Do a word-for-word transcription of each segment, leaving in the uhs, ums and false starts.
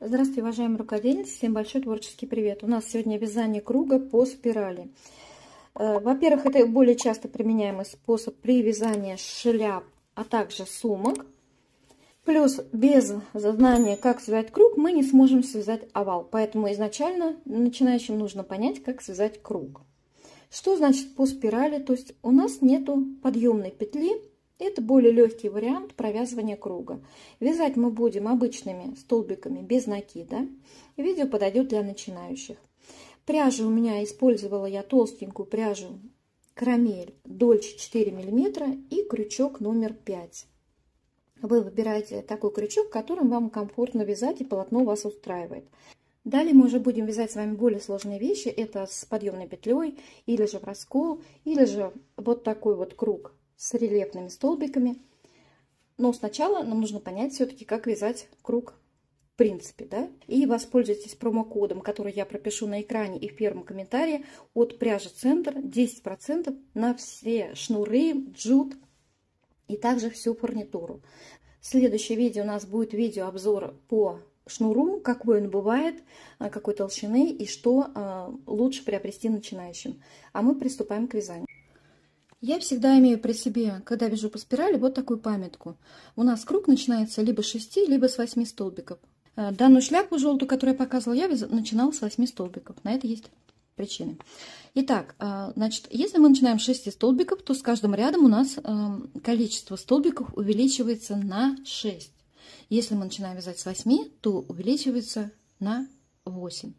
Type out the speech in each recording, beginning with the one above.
Здравствуйте, уважаемые рукодельницы! Всем большой творческий привет! У нас сегодня вязание круга по спирали. Во-первых, это более часто применяемый способ при вязании шляп, а также сумок. Плюс без знания, как связать круг, мы не сможем связать овал. Поэтому изначально начинающим нужно понять, как связать круг. Что значит по спирали? То есть у нас нету подъемной петли. Это более легкий вариант провязывания круга. Вязать мы будем обычными столбиками без накида. Видео подойдет для начинающих. Пряжу у меня использовала я толстенькую пряжу карамель дольше четыре миллиметра и крючок номер пять. Вы выбираете такой крючок, которым вам комфортно вязать и полотно вас устраивает. Далее мы уже будем вязать с вами более сложные вещи. Это с подъемной петлей, или же в раскол, или же вот такой вот круг с рельефными столбиками. Но сначала нам нужно понять все-таки, как вязать круг в принципе, да? И воспользуйтесь промокодом, который я пропишу на экране и в первом комментарии, от пряжи Центр десять процентов на все шнуры, джут и также всю фурнитуру. Следующее видео у нас будет видеообзор по шнуру, какой он бывает, какой толщины и что лучше приобрести начинающим. А мы приступаем к вязанию. Я всегда имею при себе, когда вяжу по спирали, вот такую памятку. У нас круг начинается либо с шести, либо с восьми столбиков. Данную шляпу желтую, которую я показывала, я начинала с восьми столбиков. На это есть причины. Итак, значит, если мы начинаем с шести столбиков, то с каждым рядом у нас количество столбиков увеличивается на шесть. Если мы начинаем вязать с восьми, то увеличивается на восемь.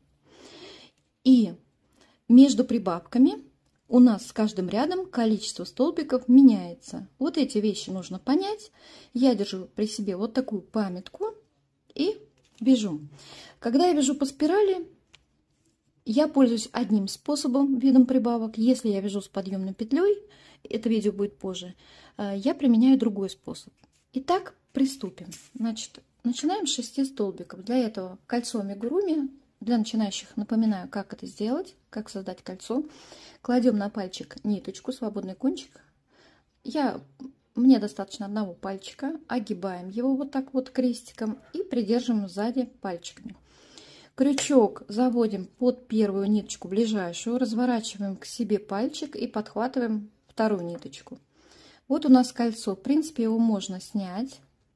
И между прибавками у нас с каждым рядом количество столбиков меняется. Вот эти вещи нужно понять. Я держу при себе вот такую памятку и вяжу. Когда я вяжу по спирали, я пользуюсь одним способом, видом прибавок. Если я вяжу с подъемной петлей, это видео будет позже, я применяю другой способ. Итак, приступим. Значит, начинаем с шести столбиков. Для этого кольцо амигуруми. Для начинающих напоминаю, как это сделать, как создать кольцо. Кладем на пальчик ниточку, свободный кончик. Я, мне достаточно одного пальчика. Огибаем его вот так вот крестиком и придерживаем сзади пальчиками. Крючок заводим под первую ниточку, ближайшую, разворачиваем к себе пальчик и подхватываем вторую ниточку. Вот у нас кольцо. В принципе, его можно снять.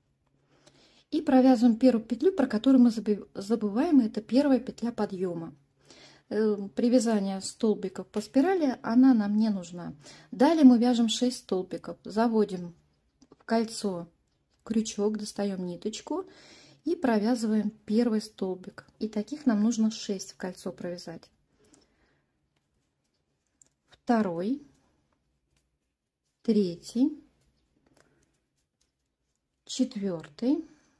И провязываем первую петлю, про которую мы забываем, это первая петля подъема. При вязании столбиков по спирали она нам не нужна. Далее мы вяжем шесть столбиков. Заводим в кольцо крючок, достаем ниточку и провязываем первый столбик. И таких нам нужно шесть в кольцо провязать. Второй, третий, четвертый,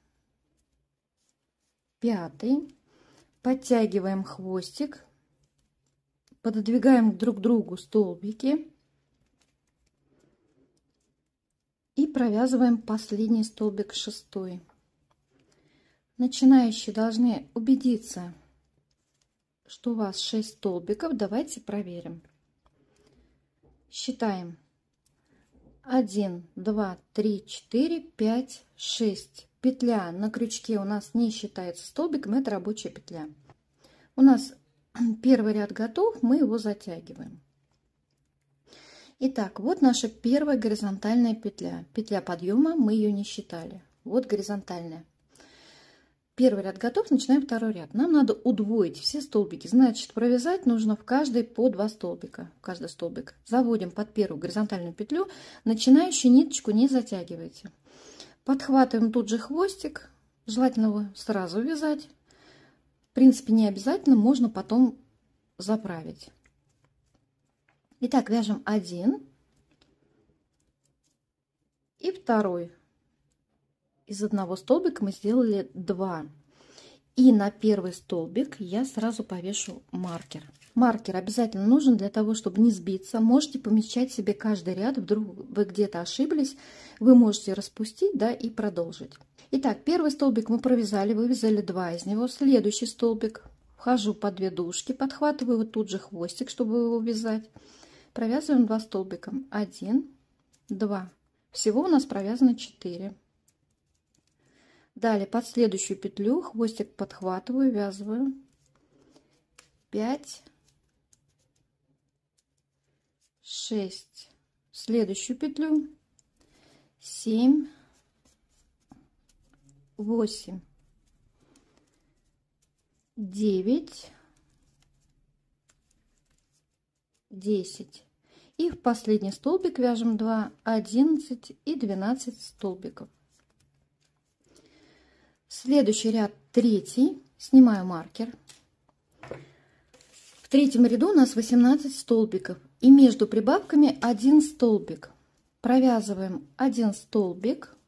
пятый. Подтягиваем хвостик, пододвигаем друг к другу столбики и провязываем последний столбик, шестой. Начинающие должны убедиться, что у вас шесть столбиков. Давайте проверим. Считаем. один, два, три, четыре, пять, шесть. Петля на крючке у нас не считается столбиком, это рабочая петля. У нас первый ряд готов, мы его затягиваем. Итак, вот наша первая горизонтальная петля. Петля подъема, мы ее не считали. Вот горизонтальная. Первый ряд готов, начинаем второй ряд. Нам надо удвоить все столбики. Значит, провязать нужно в каждой по два столбика. В каждый столбик. Заводим под первую горизонтальную петлю. Начинающую ниточку не затягивайте. Подхватываем тут же хвостик. Желательно его сразу вязать. В принципе, не обязательно, можно потом заправить. Итак, вяжем один и второй. Из одного столбика мы сделали два. И на первый столбик я сразу повешу маркер. Маркер обязательно нужен для того, чтобы не сбиться. Можете помечать себе каждый ряд. Вдруг вы где-то ошиблись, вы можете распустить, да, и продолжить. Итак, первый столбик мы провязали, вывязали два из него. Следующий столбик. Вхожу под две дужки, подхватываю вот тут же хвостик, чтобы его вязать. Провязываем два столбика. один, два. Всего у нас провязано четыре. Далее под следующую петлю хвостик подхватываю, ввязываю пять, шесть, в следующую петлю семь, восемь, девять, десять. И в последний столбик вяжем два, одиннадцать и двенадцать столбиков. Следующий ряд третий, снимаю маркер. В третьем ряду у нас восемнадцать столбиков, и между прибавками один столбик. Провязываем один столбик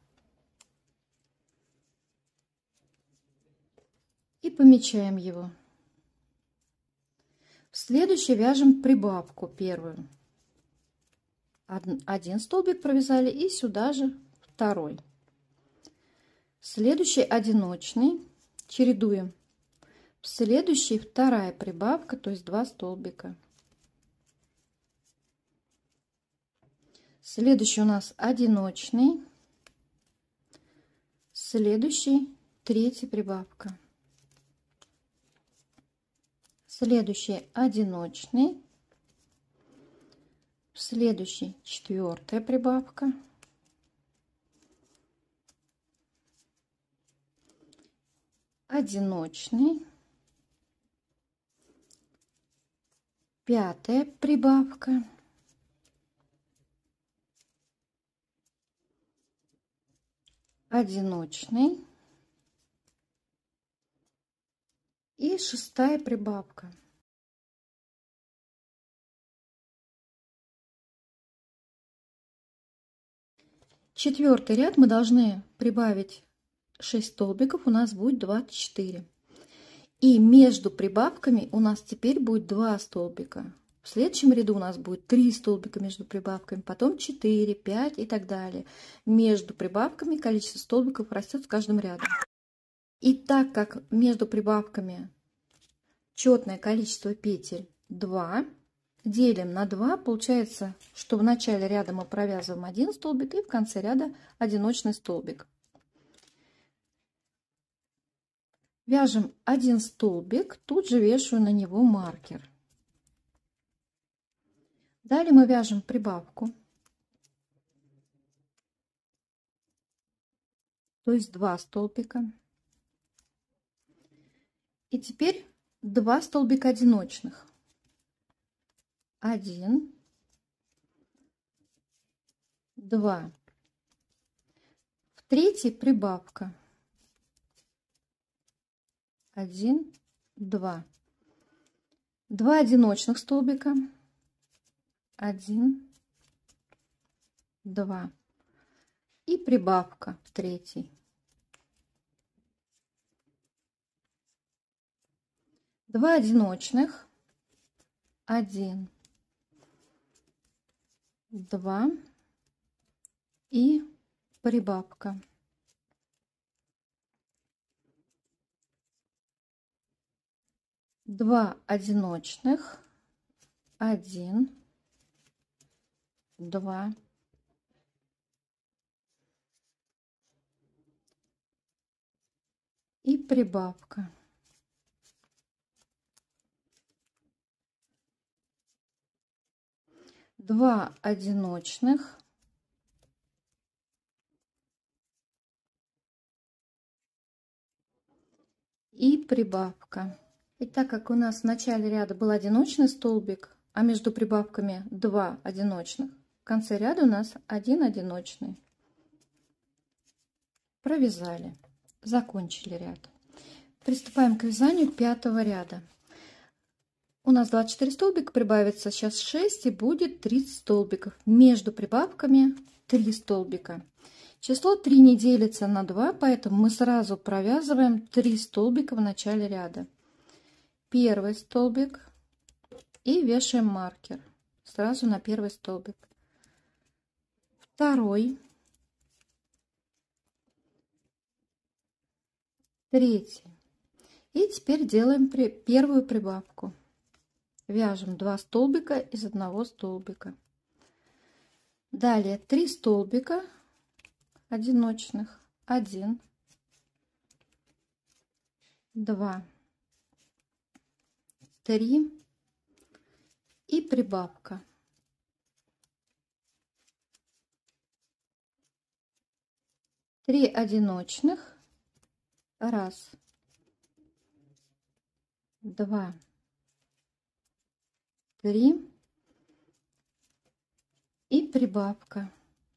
и помечаем его. В следующий вяжем прибавку первую. Один столбик провязали, и сюда же второй. Следующий одиночный чередуем. В следующий вторая прибавка, то есть два столбика. Следующий у нас одиночный. Следующий третья прибавка. Следующий одиночный. Следующий четвертая прибавка. Одиночный. Пятая прибавка. Одиночный. И шестая прибавка. Четвертый ряд мы должны прибавить шесть столбиков, у нас будет двадцать четыре. И между прибавками у нас теперь будет два столбика. В следующем ряду у нас будет три столбика между прибавками, потом четыре, пять и так далее. Между прибавками количество столбиков растет с каждым рядом. И так как между прибавками четное количество петель два, делим на два, получается, что в начале ряда мы провязываем один столбик и в конце ряда одиночный столбик. Вяжем один столбик, тут же вешаю на него маркер. Далее мы вяжем прибавку, то есть два столбика. И теперь два столбика одиночных. Один, два. В третьей прибавка. Один, два. Два одиночных столбика. Один, два. И прибавка в третий. Два одиночных. Один, два и прибавка. Два одиночных. Один, два и прибавка. Два одиночных. И прибавка. И так как у нас в начале ряда был одиночный столбик, а между прибавками два одиночных, в конце ряда у нас один одиночный. Провязали, закончили ряд. Приступаем к вязанию пятого ряда. У нас двадцать четыре столбика, прибавится сейчас шесть и будет тридцать столбиков. Между прибавками три столбика. Число три не делится на два, поэтому мы сразу провязываем три столбика в начале ряда. Первый столбик и вешаем маркер сразу на первый столбик. Второй, третий. И теперь делаем при, первую прибавку. Вяжем два столбика из одного столбика. Далее три столбика одиночных. Один, два, три и прибавка. Три одиночных. Раз, два, три и прибавка.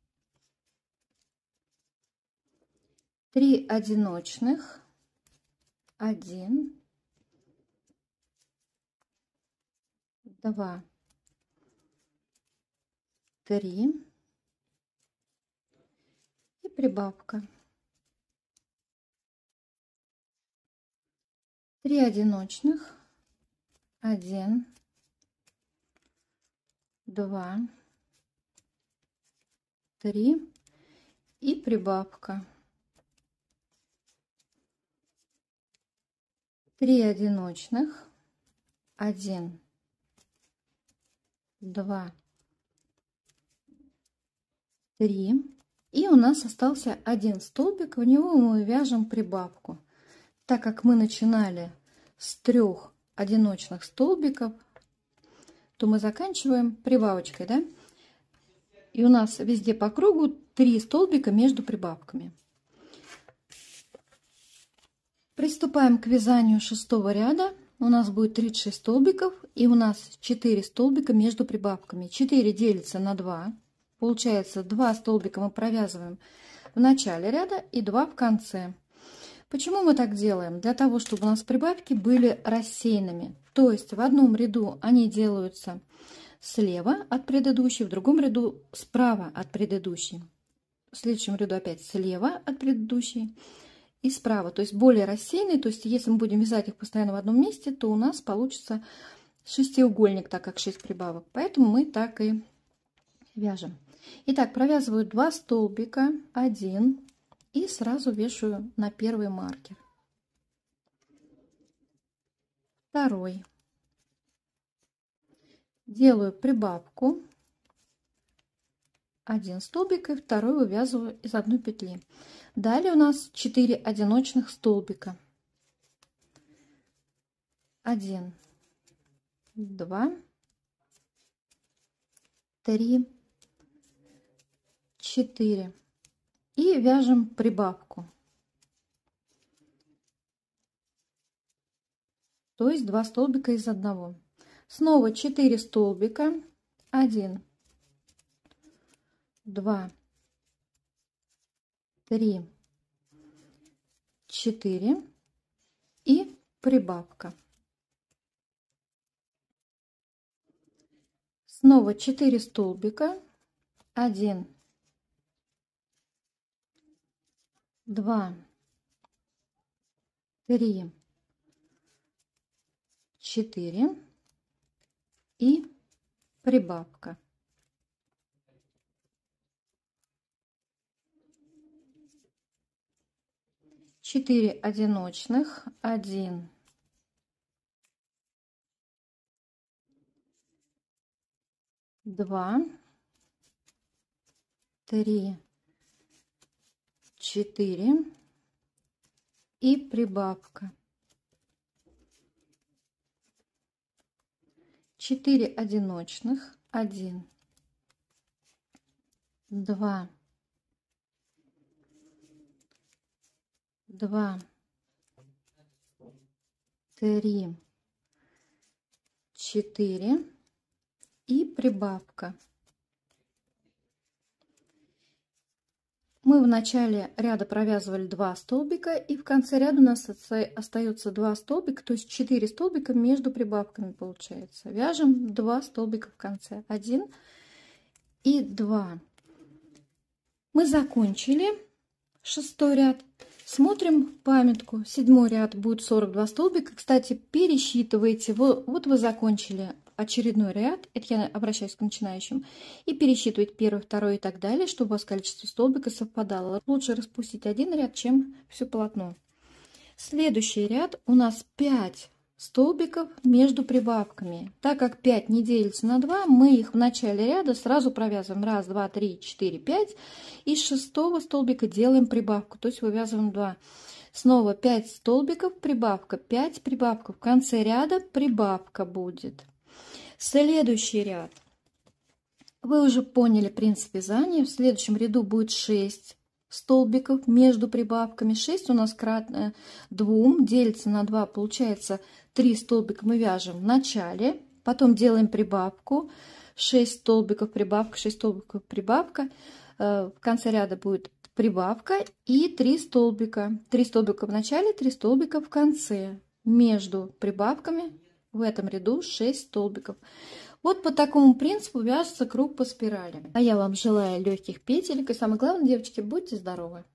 Три одиночных. Один, два, три и прибавка. Три одиночных. Один, два, три и прибавка. Три одиночных. Один, два, три. И у нас остался один столбик, в него мы вяжем прибавку. Так как мы начинали с трех одиночных столбиков, то мы заканчиваем прибавочкой, да? И у нас везде по кругу три столбика между прибавками. Приступаем к вязанию шестого ряда. У нас будет тридцать шесть столбиков, и у нас четыре столбика между прибавками. четыре делится на два. Получается, два столбика мы провязываем в начале ряда и два в конце. Почему мы так делаем? Для того, чтобы у нас прибавки были рассеянными. То есть в одном ряду они делаются слева от предыдущей, в другом ряду справа от предыдущей. В следующем ряду опять слева от предыдущей и справа. То есть более рассеянные. То есть если мы будем вязать их постоянно в одном месте, то у нас получится шестиугольник, так как шесть прибавок. Поэтому мы так и вяжем. Итак, провязываю два столбика, один. И сразу вешаю на первый маркер. Второй. Делаю прибавку. Один столбик и второй вывязываю из одной петли. Далее у нас четыре одиночных столбика. Один, два, три, четыре. И вяжем прибавку, то есть два столбика из одного. Снова четыре столбика. Один, два, три, четыре и прибавка. Снова четыре столбика. Один, два, три, четыре и прибавка. Четыре одиночных. Один, два, три, четыре и прибавка. Четыре одиночных. Один, два, два, три, четыре и прибавка. Мы в начале ряда провязывали два столбика, и в конце ряда у нас остается два столбика, то есть четыре столбика между прибавками получается. Вяжем два столбика в конце. Один и два. Мы закончили шестой ряд. Смотрим памятку. Седьмой ряд будет сорок два столбика. Кстати, пересчитывайте. Вот, вот вы закончили очередной ряд. Это я обращаюсь к начинающим. И пересчитывать первый, второй и так далее, чтобы у вас количество столбиков совпадало. Лучше распустить один ряд, чем все полотно. Следующий ряд у нас пять столбиков между прибавками. Так как пять не делится на два, мы их в начале ряда сразу провязываем. Раз, два, три, четыре, пять. И с шестого столбика делаем прибавку, то есть вывязываем два. Снова пять столбиков, прибавка, пять прибавка. В конце ряда прибавка будет. Следующий ряд. Вы уже поняли принцип вязания. В следующем ряду будет шесть столбиков между прибавками. шесть у нас кратно два, делится на два, получается три столбика мы вяжем в начале, потом делаем прибавку, шесть столбиков прибавка, шесть столбиков прибавка, в конце ряда будет прибавка и три столбика. три столбика в начале, три столбика в конце. Между прибавками в этом ряду шесть столбиков. Вот по такому принципу вяжется круг по спирали. А я вам желаю легких петелек. И самое главное, девочки, будьте здоровы!